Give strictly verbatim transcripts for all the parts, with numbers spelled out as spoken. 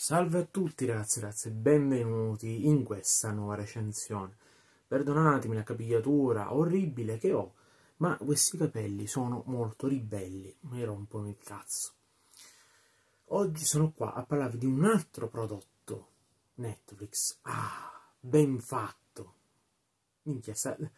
Salve a tutti ragazzi e ragazze, benvenuti in questa nuova recensione. Perdonatemi la capigliatura orribile che ho, ma questi capelli sono molto ribelli, mi rompono il cazzo. Oggi sono qua a parlarvi di un altro prodotto Netflix, ah, ben fatto. Minchia,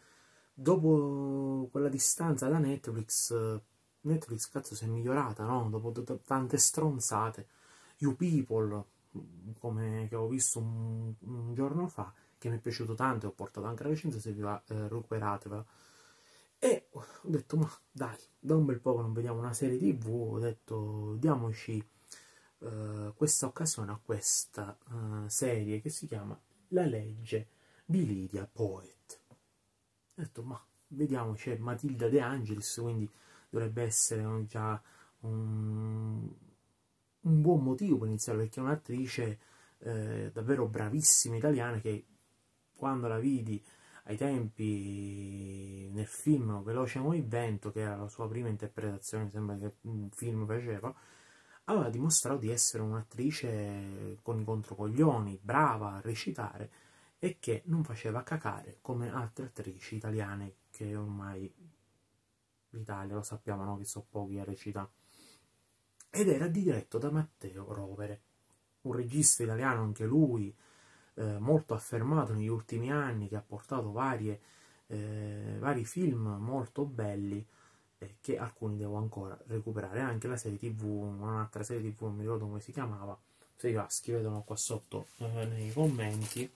dopo quella distanza da Netflix, Netflix cazzo si è migliorata, no? Dopo tante stronzate. You People, come che ho visto un, un giorno fa, che mi è piaciuto tanto e ho portato anche la recensione, se vi va, eh, recuperatevela. E ho detto, ma dai, da un bel po' che non vediamo una serie tv, ho detto, diamoci eh, questa occasione a questa eh, serie che si chiama La legge di Lydia Poet. Ho detto, ma vediamo, c'è Matilda De Angelis, quindi dovrebbe essere già un... un buon motivo per iniziare, perché è un'attrice eh, davvero bravissima italiana che quando la vidi ai tempi nel film Veloce come il vento, che era la sua prima interpretazione, mi sembra che un film faceva, aveva dimostrato di essere un'attrice con i controcoglioni, brava a recitare e che non faceva cacare come altre attrici italiane che ormai l'Italia lo sappiamo, no? Che sono pochi a recitare. Ed era diretto da Matteo Rovere, un regista italiano anche lui, eh, molto affermato negli ultimi anni, che ha portato varie, eh, vari film molto belli, eh, che alcuni devo ancora recuperare. Anche la serie tv, un'altra serie tv, non mi ricordo come si chiamava, se va, scrivetelo qua sotto eh, nei commenti.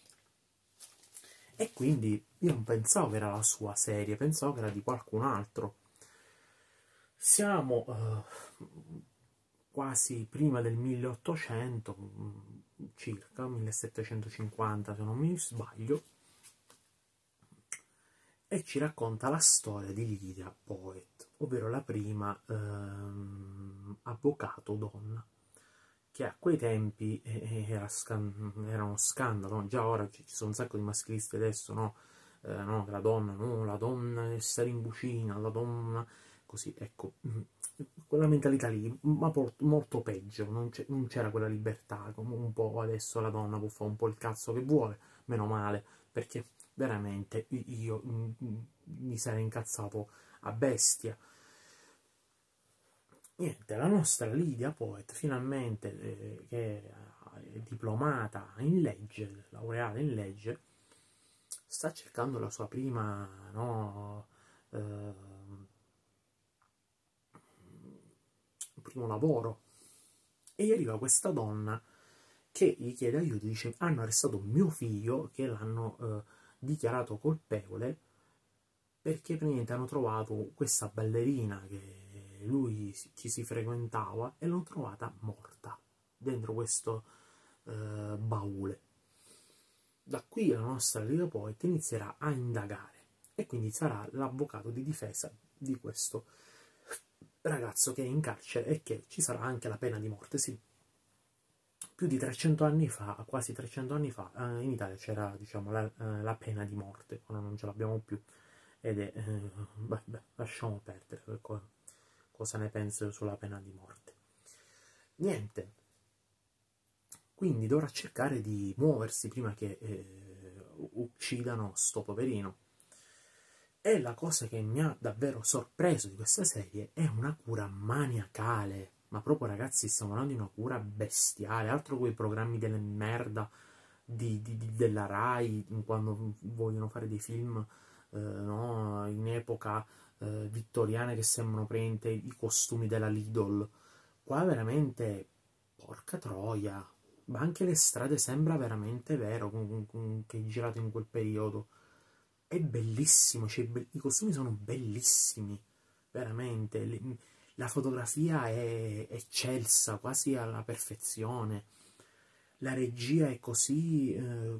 E quindi io non pensavo che era la sua serie, pensavo che era di qualcun altro. Siamo... Eh, quasi prima del milleottocento, circa millesettecentocinquanta se non mi sbaglio, e ci racconta la storia di Lydia Poet, ovvero la prima ehm, avvocato donna, che a quei tempi era, scan era uno scandalo, no? Già ora ci sono un sacco di maschilisti adesso, no? Eh, no, la donna, no, la donna deve stare in cucina, la donna, così, ecco, quella mentalità lì, ma molto peggio, non c'era quella libertà, come un po' adesso la donna può fare un po' il cazzo che vuole, meno male, perché veramente io mi sarei incazzato a bestia. Niente, la nostra Lydia Poet, finalmente, eh, che è diplomata in legge, laureata in legge, sta cercando la sua prima, no, eh, primo lavoro, e gli arriva questa donna che gli chiede aiuto, dice: hanno arrestato mio figlio, che l'hanno eh, dichiarato colpevole perché praticamente hanno trovato questa ballerina che lui ci si frequentava e l'hanno trovata morta dentro questo eh, baule. Da qui la nostra Lydia Poet inizierà a indagare e quindi sarà l'avvocato di difesa di questo ragazzo che è in carcere, e che ci sarà anche la pena di morte. Sì, più di trecento anni fa, quasi trecento anni fa, in Italia c'era, diciamo, la, la pena di morte, ora non ce l'abbiamo più, ed è, eh, beh, beh, lasciamo perdere cosa, cosa ne penso sulla pena di morte. Niente, quindi dovrà cercare di muoversi prima che eh, uccidano sto poverino. E la cosa che mi ha davvero sorpreso di questa serie è una cura maniacale, ma proprio, ragazzi, stiamo parlando di una cura bestiale, altro quei programmi delle merda di, di, di, della Rai, quando vogliono fare dei film eh, no, in epoca eh, vittoriana, che sembrano prende i costumi della Lidl. Qua veramente, porca troia, ma anche le strade sembra veramente vero con, con, che è girato in quel periodo. È bellissimo, cioè, be i costumi sono bellissimi, veramente, le, la fotografia è eccelsa, quasi alla perfezione, la regia è così eh,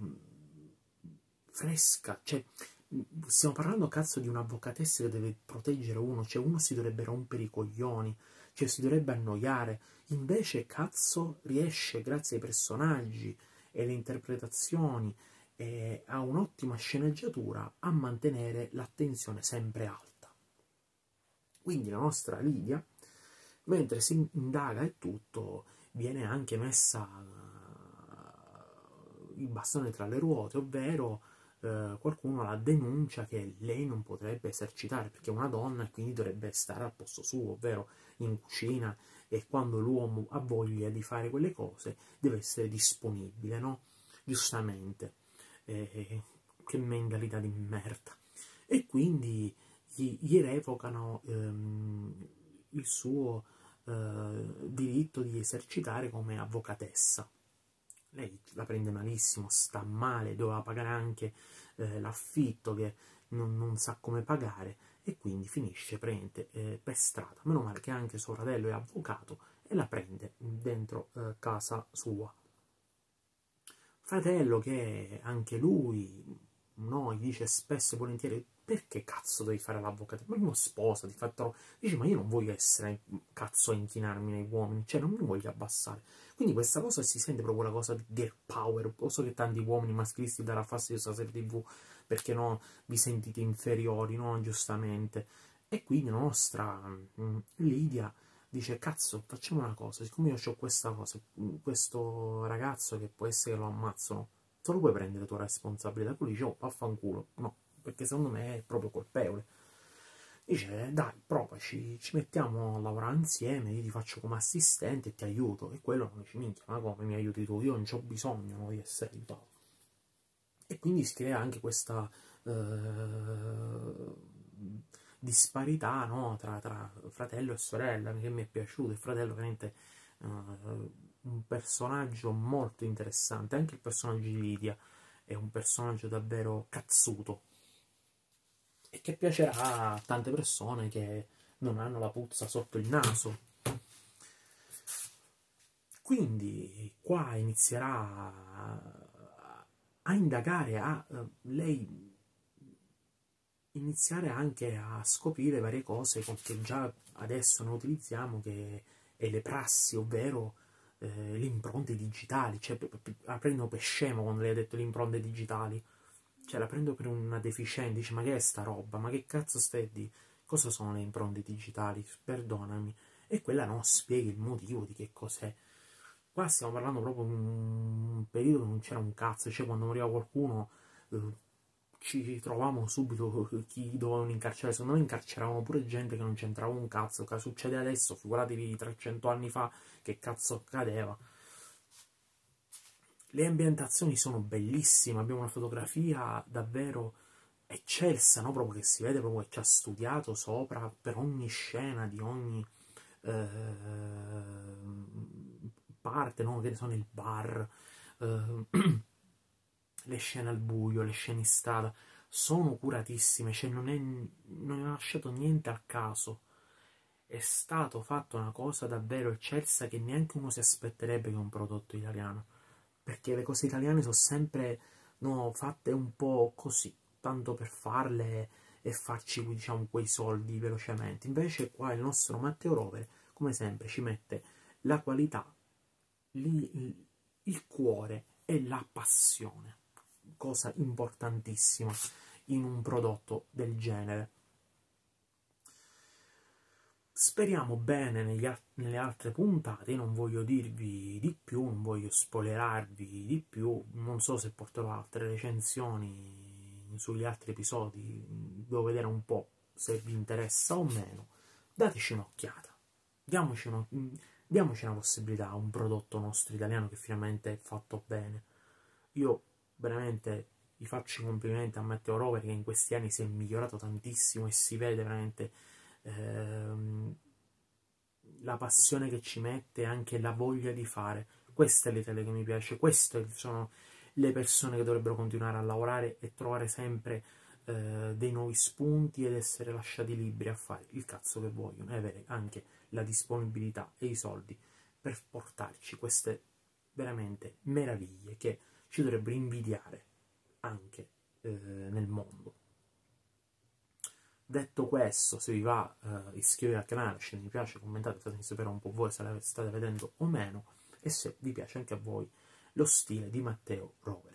fresca, cioè, stiamo parlando, cazzo, di un'avvocatessa che deve proteggere uno, cioè uno si dovrebbe rompere i coglioni, cioè si dovrebbe annoiare, invece, cazzo, riesce, grazie ai personaggi e alle interpretazioni, e ha un'ottima sceneggiatura, a mantenere l'attenzione sempre alta. Quindi la nostra Lydia, mentre si indaga e tutto, viene anche messa il bastone tra le ruote, ovvero eh, qualcuno la denuncia che lei non potrebbe esercitare perché è una donna e quindi dovrebbe stare al posto suo, ovvero in cucina, e quando l'uomo ha voglia di fare quelle cose deve essere disponibile, no? Giustamente. Eh, che mentalità di merda. E quindi gli, gli revocano ehm, il suo eh, diritto di esercitare come avvocatessa. Lei la prende malissimo, sta male, doveva pagare anche eh, l'affitto che non, non sa come pagare, e quindi finisce prende, eh, per strada. Meno male che anche suo fratello è avvocato e la prende dentro eh, casa sua. Fratello che anche lui, no, gli dice spesso e volentieri: perché cazzo devi fare l'avvocato? Ma uno sposa, ti fa troppo. Dice: ma io non voglio essere cazzo a inchinarmi nei uomini, cioè non mi voglio abbassare. Quindi questa cosa si sente proprio la cosa di girl power. Lo so che tanti uomini maschilisti darà fastidio questa serie tv perché no, vi sentite inferiori, no, giustamente. E quindi la nostra mh, Lidia dice: cazzo, facciamo una cosa, siccome io ho questa cosa, questo ragazzo che può essere che lo ammazzano, tu lo puoi prendere la tua responsabilità? Poi dice: oh, vaffanculo. No, perché secondo me è proprio colpevole. Dice: dai, provaci, ci mettiamo a lavorare insieme, io ti faccio come assistente e ti aiuto. E quello non dice: minchia, ma come mi aiuti tu? Io non ho bisogno, no, di essere aiutato. E quindi si crea anche questa eh, disparità, no, tra, tra fratello e sorella, che mi è piaciuto. Il fratello veramente eh, un personaggio molto interessante, anche il personaggio di Lidia è un personaggio davvero cazzuto e che piacerà a tante persone che non hanno la puzza sotto il naso. Quindi qua inizierà a indagare, a uh, lei iniziare anche a scoprire varie cose che già adesso noi utilizziamo, che è le prassi, ovvero eh, le impronte digitali. Cioè, la prendo per scemo quando lei ha detto le impronte digitali, cioè la prendo per una deficiente. Dice: ma che è sta roba? Ma che cazzo stai di? Cosa sono le impronte digitali? Perdonami. E quella no, spiega il motivo di che cos'è. Qua stiamo parlando proprio di un periodo che non c'era un cazzo, cioè quando moriva qualcuno eh, ci trovavamo subito chi dovevano incarcerare. Secondo me incarceravano pure gente che non c'entrava un cazzo. Che succede adesso, figuratevi trecento anni fa che cazzo accadeva. Le ambientazioni sono bellissime, abbiamo una fotografia davvero eccelsa, no? Proprio che si vede proprio che ci ha studiato sopra per ogni scena di ogni eh, parte, no? Che ne so, nel bar, eh, le scene al buio, le scene in strada, sono curatissime, cioè non è, non è lasciato niente al caso. È stato fatto una cosa davvero eccelsa che neanche uno si aspetterebbe che un prodotto italiano, perché le cose italiane sono sempre, no, fatte un po' così, tanto per farle e farci, diciamo, quei soldi velocemente. Invece qua il nostro Matteo Rovere, come sempre, ci mette la qualità, il, il cuore e la passione, cosa importantissima in un prodotto del genere. Speriamo bene negli al nelle altre puntate. Non voglio dirvi di più, non voglio spoilerarvi di più. Non so se porterò altre recensioni sugli altri episodi, devo vedere un po' se vi interessa o meno. Dateci un'occhiata, diamoci, uno, diamoci una possibilità a un prodotto nostro italiano che finalmente è fatto bene. Io veramente vi faccio i complimenti a Matteo Rovere, che in questi anni si è migliorato tantissimo e si vede veramente ehm, la passione che ci mette e anche la voglia di fare. Questa è l'Italia che mi piace, queste sono le persone che dovrebbero continuare a lavorare e trovare sempre eh, dei nuovi spunti ed essere lasciati liberi a fare il cazzo che vogliono e avere anche la disponibilità e i soldi per portarci queste veramente meraviglie che ci dovrebbero invidiare anche eh, nel mondo. Detto questo, se vi va eh, iscrivetevi al canale, lasciate mi piace, commentate, fatemi sapere un po' voi se la state vedendo o meno e se vi piace anche a voi lo stile di Matteo Rovere.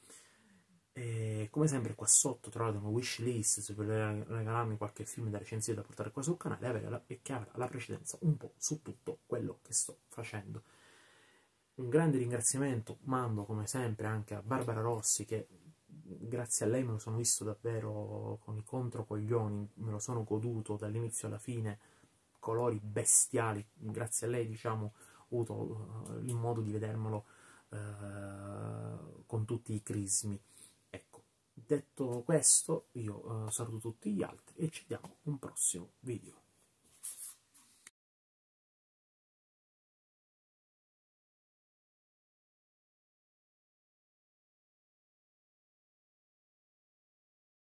E come sempre qua sotto trovate una wishlist se volete regalarmi qualche film da recensire da portare qua sul canale e, avere la, e che avrà la precedenza un po' su tutto quello che sto facendo. Un grande ringraziamento mando come sempre anche a Barbara Rossi, che grazie a lei me lo sono visto davvero con i controcoglioni, me lo sono goduto dall'inizio alla fine, colori bestiali, grazie a lei diciamo ho avuto uh, il modo di vedermelo uh, con tutti i crismi. Ecco, detto questo io uh, saluto tutti gli altri e ci vediamo un prossimo video.